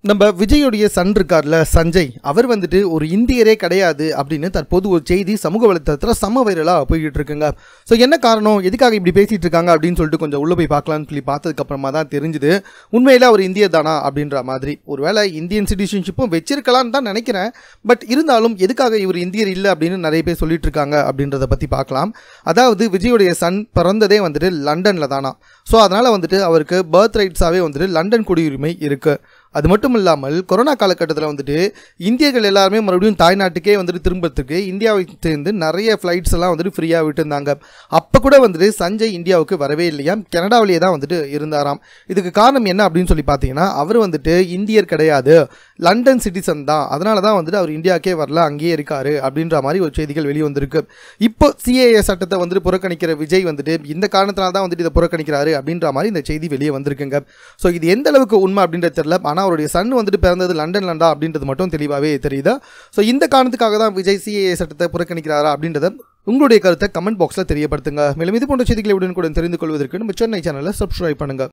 நம்ம விஜயோடைய சன் இருக்கார்ல சஞ்சய், அவர் வந்துட்டு ஒரு இந்தியரே கிடையாது அப்படின்னு தற்போது ஒரு செய்தி சமூக வலைத்தளத்தில் செம்ம வைரலாக போய்கிட்டு இருக்குங்க. ஸோ என்ன காரணம், எதுக்காக இப்படி பேசிகிட்டு இருக்காங்க அப்படின்னு சொல்லிட்டு கொஞ்சம் உள்ளே போய் பார்க்கலான்னு சொல்லி பார்த்ததுக்கப்புறமா தான் தெரிஞ்சுது உண்மையில் அவர் இந்தியர் தானா அப்படின்ற மாதிரி. ஒருவேளை இந்தியன் சிட்டிசன்ஷிப்பும் வச்சிருக்கலான்னு தான் நினைக்கிறேன். பட் இருந்தாலும் எதுக்காக இவர் இந்தியர் இல்லை அப்படின்னு நிறைய பேர் சொல்லிட்டு இருக்காங்க அப்படின்றத பற்றி பார்க்கலாம். அதாவது விஜயோடைய சன் பிறந்ததே வந்துட்டு லண்டனில் தானா. ஸோ அதனால் வந்துட்டு அவருக்கு பர்த் ரைட்ஸாகவே வந்துட்டு லண்டன் குடியுரிமை இருக்குது. அது மட்டும் இல்லாமல் கொரோனா காலகட்டத்தில் வந்துட்டு இந்தியர்கள் எல்லாருமே மறுபடியும் தாய்நாட்டுக்கே வந்துட்டு திரும்பத்துக்கு இந்தியாவை சேர்ந்து நிறைய ஃப்ளைட்ஸ் எல்லாம் வந்துட்டு ஃப்ரீயாக விட்டுருந்தாங்க. அப்போ கூட வந்துட்டு சஞ்சய் இந்தியாவுக்கு வரவே இல்லையாம், கனடாவிலேயே தான் வந்துட்டு இருந்தாராம். இதுக்கு காரணம் என்ன அப்படின்னு சொல்லி பார்த்தீங்கன்னா, அவர் வந்துட்டு இந்தியர் கிடையாது, லண்டன் சிட்டிசன் தான். அதனால தான் வந்துட்டு அவர் இந்தியாவுக்கே வரல, அங்கேயே இருக்காரு அப்படின்ற மாதிரி ஒரு செய்திகள் வெளியே வந்திருக்கு. இப்போ சிஏஏ சட்டத்தை வந்துட்டு புறக்கணிக்கிற விஜய் வந்துட்டு இந்த காரணத்தினால தான் வந்துட்டு இதை புறக்கணிக்கிறாரு அப்படின்ற மாதிரி இந்த செய்தி வெளியே வந்திருக்குங்க. ஸோ இது எந்த அளவுக்கு உண்மை அப்படின்றது தெரியல. ஆனால் அவருடைய சன் வந்துட்டு பிறந்தது லண்டன்லண்டா அப்படின்றது மட்டும் தெளிவாகவே தெரியுதா. ஸோ இந்த காரணத்துக்காக தான் விஜய் சிஏஏ சட்டத்தை புறக்கணிக்கிறாரா அப்படின்றத உங்களுடைய கருத்தை கமெண்ட் பாக்ஸில் தெரியப்படுத்துங்க. மேலும் இது போன்ற செய்திகளை உடனுக்குடன் தெரிந்து கொள்வதற்கு நம்ம சென்னை சேனலை சப்ஸ்கிரைப் பண்ணுங்க.